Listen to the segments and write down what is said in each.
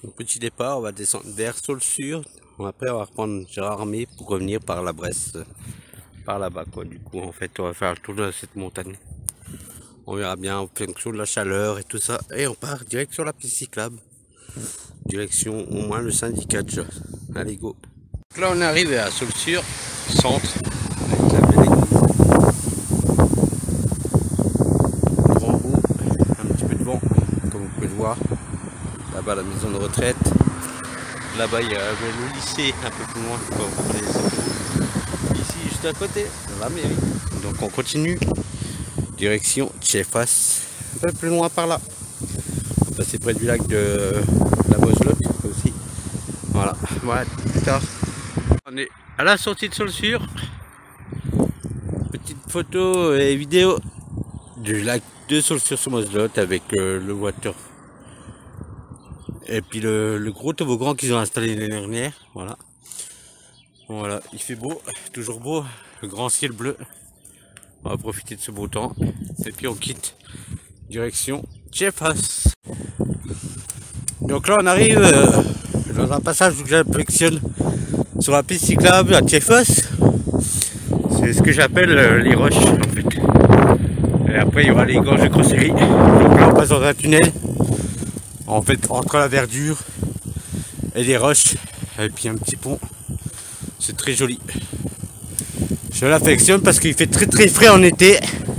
Petit départ, on va descendre vers Saulsure. Après, on va reprendre Gérardmer pour revenir par la Bresse, par là-bas, quoi. Du coup, en fait, on va faire le tour de cette montagne. On verra bien en fonction de la chaleur et tout ça. Et on part direct sur la piste cyclable. Direction au moins le syndicat de jeu. Allez, go. Donc là, on est arrivé à Saulsure, centre, avec la belle église. Grand haut, un petit peu de vent, comme vous pouvez le voir. Là-bas, la maison de retraite. Là-bas, il y a le lycée un peu plus loin. Ici, juste à côté, la mairie. Donc, on continue. Direction Tchefas. Un peu plus loin par là. On va passer près du lac de la Moselotte aussi. Voilà, voilà, plus tard. On est à la sortie de Saulsure. Petite photo et vidéo du lac de Saulsure-sur-Moselotte avec le water. Et puis le gros toboggan qu'ils ont installé l'année dernière. Voilà. Voilà, il fait beau, toujours beau, le grand ciel bleu. On va profiter de ce beau temps. Et puis on quitte direction Tchefas. Donc là on arrive dans un passage où j'affectionne sur la piste cyclable à Tchefas. C'est ce que j'appelle les roches en fait. Et après il y aura les gorges de Crosserie. Donc là on passe dans un tunnel. En fait entre la verdure et les roches. Et puis un petit pont. C'est très joli. Je l'affectionne parce qu'il fait très frais en été.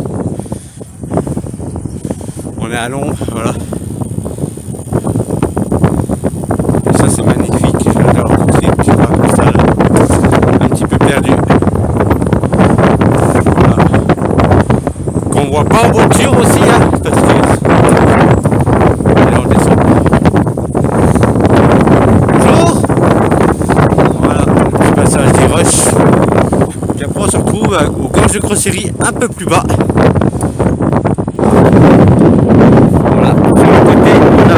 On est à l'ombre, voilà. Et ça c'est magnifique. J'adore le trip, je vois comme ça, là. Un petit peu perdu. Voilà. Qu'on voit pas en voiture aussi, hein, parce que. Allez, on descend. Bonjour. Voilà, le petit passage des roches. Puis après on se retrouve aux gorges de Crosserie un peu plus bas. Voilà, sur le côté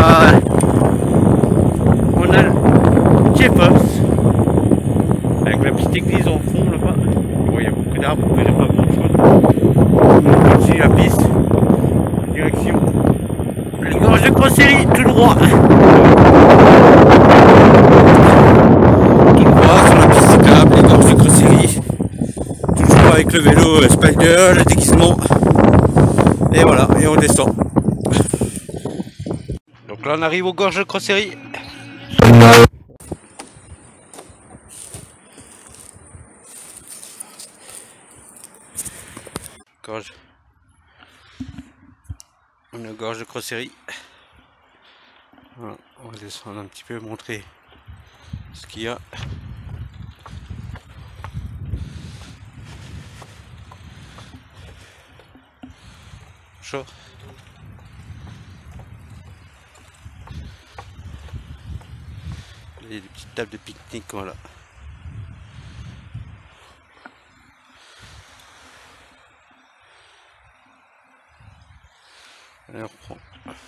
on a le Tchefas avec la petite église en fond là-bas. Bon, il y a beaucoup d'arbres, vous ne verrez pas grand chose. On continue la piste, direction les gorges de Crosserie, tout droit. Tout droit sur la piste cyclable, les gorges de Crosserie. Toujours avec le vélo Spider, le déguisement. Et voilà, et on descend. Donc là on arrive aux gorges de Crosserie. Gorge. On est aux gorges de Crosserie. Voilà, on va descendre un petit peu, montrer ce qu'il y a. Chaud. Il y a des petites tables de pique-nique, voilà. Allez, on reprend.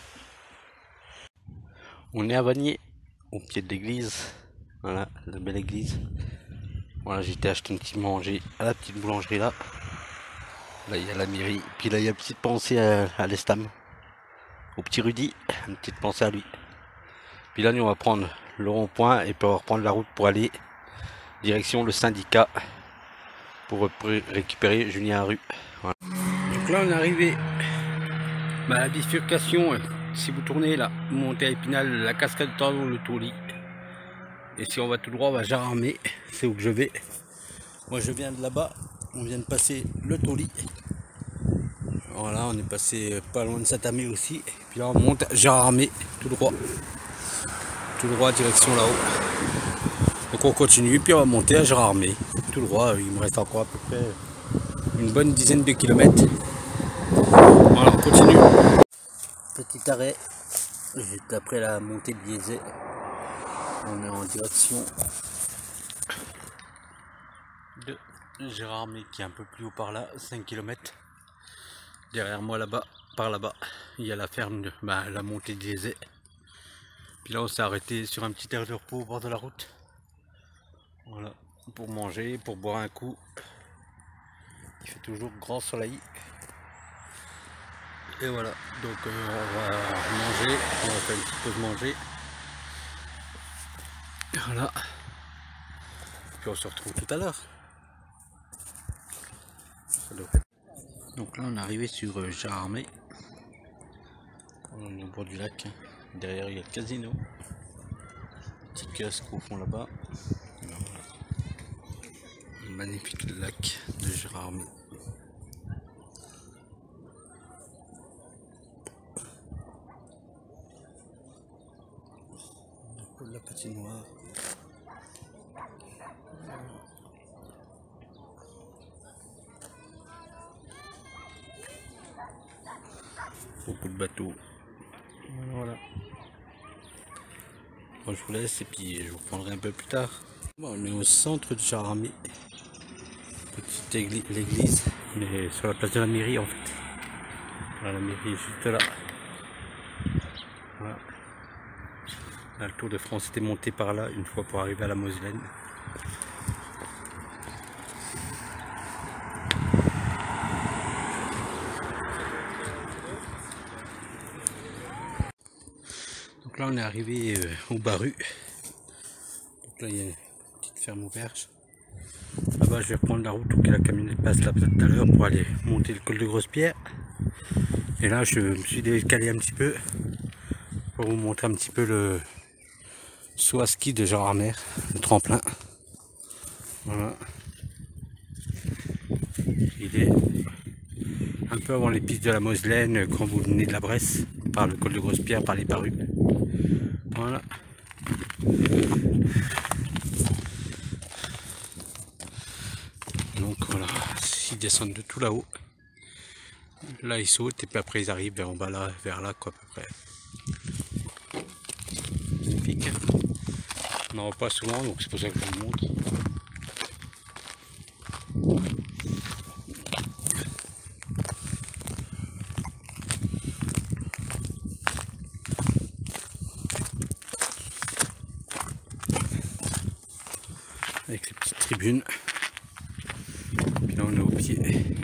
On est à Vanier, au pied de l'église. Voilà, la belle église. Voilà, j'ai été acheter un petit manger à la petite boulangerie là. Là, il y a la mairie. Puis là, il y a une petite pensée à l'Estam. Au petit Rudy, une petite pensée à lui. Puis là, nous, on va prendre le rond-point et puis on va reprendre la route pour aller direction le syndicat pour récupérer Julien Rue. Voilà. Donc là, on est arrivé à la bifurcation. Si vous tournez là, vous montez à Épinal, la cascade de Tordon, le Tourly. Et si on va tout droit, on va Gérardmer. C'est où que je vais. Moi, je viens de là-bas. On vient de passer le Tourly. Voilà, on est passé pas loin de Saint-Amé aussi. Et puis là, on monte à Gérardmer, tout droit. Tout droit, direction là-haut. Donc on continue, puis on va monter à Gérardmer. Tout droit, il me reste encore à peu près une bonne dizaine de kilomètres. Voilà, on continue. Petit arrêt, juste après la montée de Biézet. On est en direction de Gérardmer, qui est un peu plus haut par là, 5 km. Derrière moi là-bas, par là-bas, il y a la ferme de la montée de Biézet. Puis là on s'est arrêté sur un petit air de repos au bord de la route. Voilà, pour manger, pour boire un coup. Il fait toujours grand soleil. Et voilà, donc on va manger, on va faire une petite pause manger. Voilà. Puis on se retrouve tout à l'heure. Donc là on est arrivé sur Gérardmer. On est au bord du lac. Derrière il y a le casino. Petit kiosque au fond là-bas. Voilà. Un magnifique lac de Gérardmer. La patinoire. Beaucoup de bateaux. Voilà. Moi je vous laisse et puis je vous reprendrai un peu plus tard. Bon, on est au centre de Gérardmer. Petite l'église. On est sur la place de la mairie en fait. Voilà, la mairie est juste là. Voilà. Là, le Tour de France était monté par là une fois pour arriver à la Moselaine. Donc là on est arrivé au Barru. Donc là il y a une petite ferme auberge. Là-bas je vais reprendre la route où la camionnette passe là tout à l'heure pour aller monter le col de Grosse-Pierre. Et là je me suis décalé un petit peu pour vous montrer un petit peu le saut à ski de Gérardmer, le tremplin. Voilà. Il est un peu avant les pistes de la Moselaine quand vous venez de la Bresse, par le col de Grosse-Pierre, par les Barrus. Voilà. Donc voilà, ils descendent de tout là-haut. Là ils sautent et puis après ils arrivent vers en bas là, vers là quoi à peu près. Magnifique. On n'en voit pas souvent donc c'est pour ça que je vous le montre. Avec les petites tribunes. Puis là on est au pied.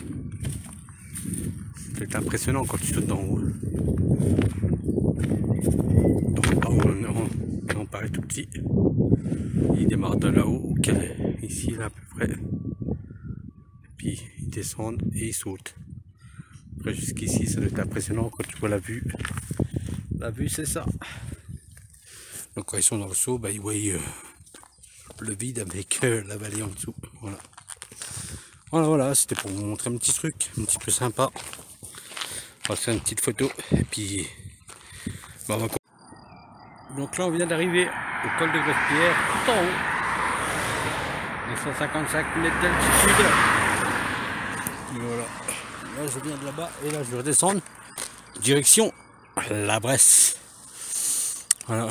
C'est impressionnant quand tu sautes d'en haut. On paraît tout petit. Il démarre de là-haut, ici là à peu près. Et puis ils descendent et ils sautent. Après jusqu'ici ça doit être impressionnant quand tu vois la vue. La vue c'est ça. Donc quand ils sont dans le saut, bah, ils voient le vide avec la vallée en dessous. Voilà. Voilà, c'était pour vous montrer un petit truc, un petit peu sympa. On va faire une petite photo et puis bah, on va... Donc là on vient d'arriver au col de Grosse-Pierre, tout en haut. Les 155 mètres d'altitude. Voilà. Là je viens de là-bas et là je vais redescendre. Direction la Bresse. Voilà.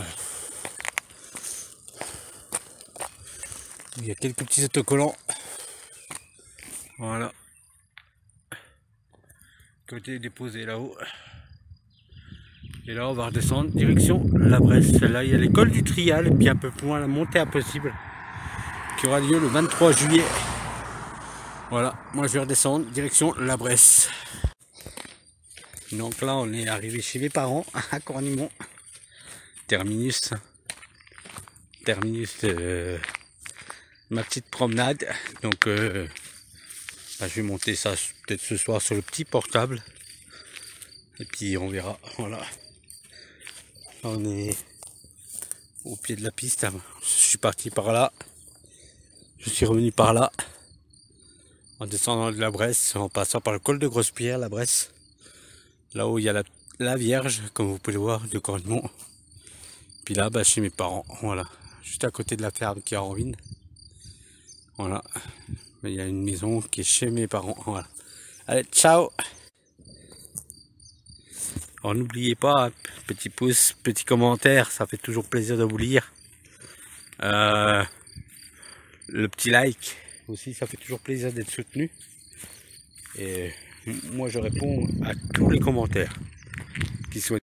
Il y a quelques petits autocollants. Voilà. Côté déposé là-haut. Et là on va redescendre direction la Bresse. Là il y a l'école du Trial et puis un peu plus loin la montée impossible qui aura lieu le 23 juillet. Voilà, moi je vais redescendre direction la Bresse. Donc là on est arrivé chez mes parents à Cornimont. Terminus de ma petite promenade. Donc bah, je vais monter ça peut-être ce soir sur le petit portable. Et puis on verra. Voilà. Là, on est au pied de la piste. Je suis parti par là. Je suis revenu par là. En descendant de la Bresse, en passant par le col de Grosse-Pierre, la Bresse. Là-haut, il y a la Vierge, comme vous pouvez le voir, de Cornimont. Puis là, bah, chez mes parents. Voilà. Juste à côté de la ferme qui est en ruine. Voilà. Il y a une maison qui est chez mes parents. Voilà. Allez, ciao! Alors n'oubliez pas, petit pouce, petit commentaire, ça fait toujours plaisir de vous lire. Le petit like aussi, ça fait toujours plaisir d'être soutenu. Et moi je réponds à tous les commentaires qui soient